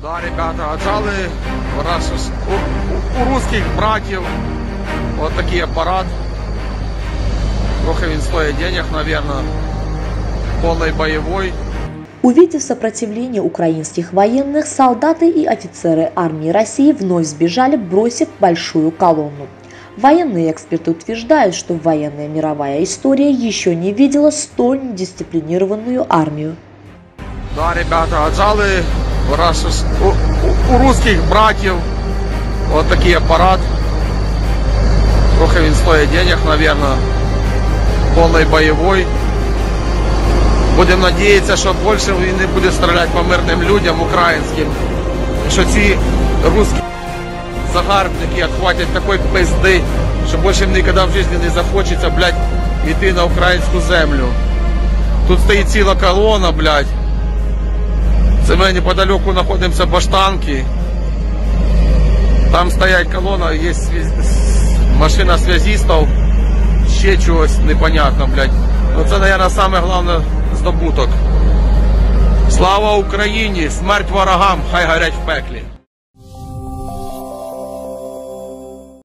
Да, ребята, отжали у русских братьев вот такий аппарат. Трохи він стоит денег, наверное. Полный боевой. Увидев сопротивление украинских военных, солдаты и офицеры армии России вновь сбежали, бросив большую колонну. Военные эксперты утверждают, что военная мировая история еще не видела столь недисциплинированную армию. Да, ребята, отжали у русских братьев вот такий аппарат. Трохи він стоит денег, наверное. Полный боевой. Будемо надіятися, що більше він не буде стріляти по мирним людям українським. І що ці русські загарбники отхватять такої пизди, що більше їм ніколи в житті не захочеться, блядь, йти на українську землю. Тут стоїть ціла колона, блядь. Це ми неподалеку знаходимося баштанки. Там стоять колона, є машина зв'язистів, ще чогось непонятно, блядь. Ну це, мабуть, саме головне здобуток. Слава Україні! Смерть ворогам! Хай горять в пеклі!